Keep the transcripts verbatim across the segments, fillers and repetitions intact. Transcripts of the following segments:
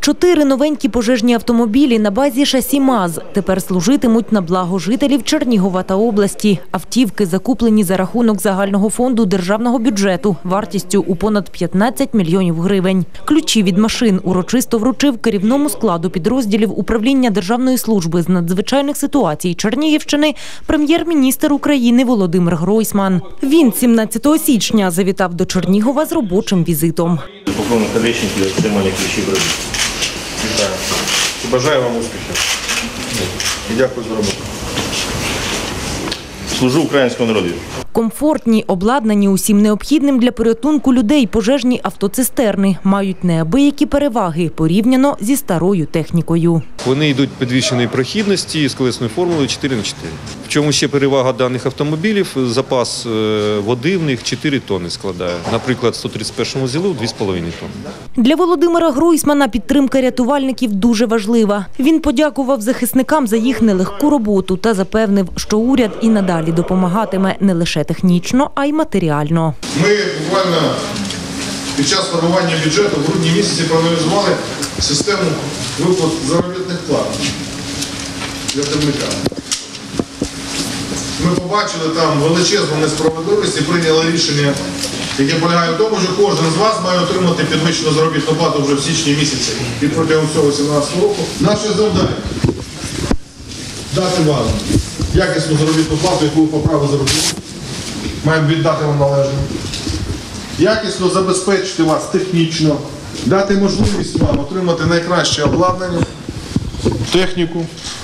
Чотири новенькі пожежні автомобілі на базі шасі МАЗ тепер служитимуть на благо жителів Чернігова та області. Автівки закуплені за рахунок загального фонду державного бюджету вартістю у понад п'ятнадцять мільйонів гривень. Ключі від машин урочисто вручив керівному складу підрозділів управління Державної служби з надзвичайних ситуацій Чернігівщини прем'єр-міністр України Володимир Гройсман. Він сімнадцятого січня завітав до Чернігова з робочим візитом. Полковник Олещенко для отримання ключів робіт. Вітаю. І бажаю вам успіхів. І дякую за роботу. Служу українському народу. Комфортні, обладнані усім необхідним для порятунку людей пожежні автоцистерни мають неабиякі переваги порівняно зі старою технікою. Вони йдуть підвищеної прохідності з колесною формулою чотири на чотири. В чому ще перевага даних автомобілів? Запас води в них чотири тонни складає. Наприклад, в сто тридцять першому ЗІЛу – дві з половиною тонни. Для Володимира Гройсмана підтримка рятувальників дуже важлива. Він подякував захисникам за їх нелегку роботу та запевнив, що уряд і надалі допомагатиме не лише технічно, а й матеріально. Ми буквально під час формування бюджету в грудні місяці проаналізували систему виплат заробітних плат для темника. Ми побачили там величезну несправедливість і прийняли рішення, яке полягає в тому, що кожен з вас має отримати підвищену заробітну плату вже в січні місяці і протягом всього сімнадцятого року. Наше завдання – дати вам якісну заробітну плату, яку ви по праву заробили. Маємо віддати вам належно. Якісно забезпечити вас технічно, дати можливість вам отримати найкраще обладнання, техніку,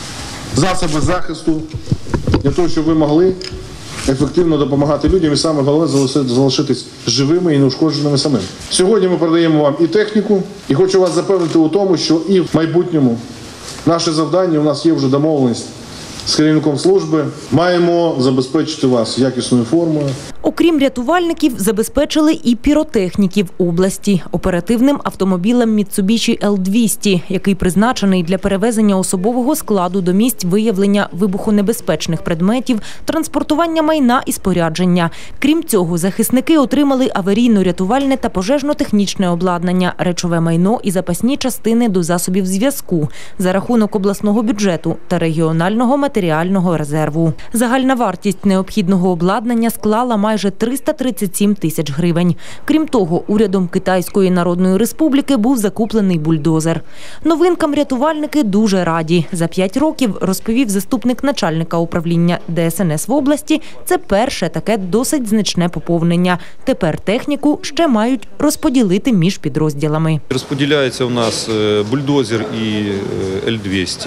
засоби захисту, для того, щоб ви могли ефективно допомагати людям і саме головне залишитись живими і неушкодженими самим. Сьогодні ми передаємо вам і техніку, і хочу вас запевнити у тому, що і в майбутньому наше завдання, у нас є вже домовленість з керівником служби, маємо забезпечити вас якісною формою. Окрім рятувальників, забезпечили і піротехніків області оперативним автомобілем Mitsubishi Ел двісті, який призначений для перевезення особового складу до місць виявлення вибухонебезпечних предметів, транспортування майна і спорядження. Крім цього, захисники отримали аварійно-рятувальне та пожежно-технічне обладнання, речове майно і запасні частини до засобів зв'язку за рахунок обласного бюджету та регіонального матеріального резерву. Загальна вартість необхідного обладнання склала майже майже триста тридцять сім тисяч гривень. Крім того, урядом Китайської Народної Республіки був закуплений бульдозер. Новинкам рятувальники дуже раді. За п'ять років, розповів заступник начальника управління Де Ес Ен Ес в області, це перше таке досить значне поповнення. Тепер техніку ще мають розподілити між підрозділами. Розподіляється у нас бульдозер і Ел двісті.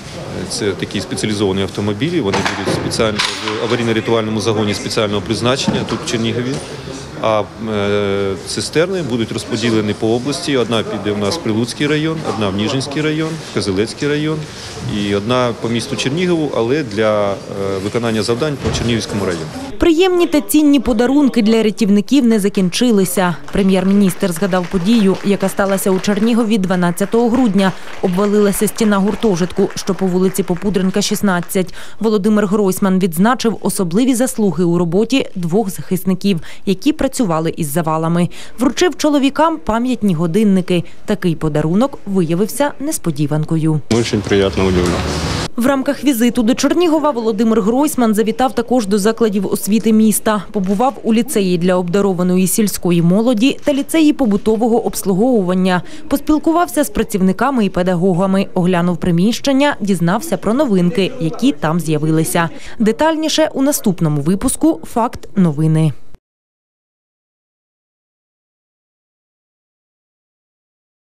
Це такі спеціалізовані автомобілі, вони будуть спеціально в аварійно-рятувальному загоні спеціального призначення тут в Чернігові. А е, цистерни будуть розподілені по області. Одна піде у нас в Прилуцький район, одна в Ніжинський район, в Козелецький район і одна по місту Чернігову, але для е, виконання завдань по Чернігівському району. Приємні та цінні подарунки для рятівників не закінчилися. Прем'єр-міністр згадав подію, яка сталася у Чернігові дванадцятого грудня. Обвалилася стіна гуртожитку, що по вулиці Попудренка, шістнадцять. Володимир Гройсман відзначив особливі заслуги у роботі двох захисників, які працювали із завалами. Вручив чоловікам пам'ятні годинники. Такий подарунок виявився несподіванкою. Дуже приємно удивлен. В рамках візиту до Чернігова Володимир Гройсман завітав також до закладів освіти міста. Побував у ліцеї для обдарованої сільської молоді та ліцеї побутового обслуговування. Поспілкувався з працівниками і педагогами, оглянув приміщення, дізнався про новинки, які там з'явилися. Детальніше у наступному випуску «Факт новини».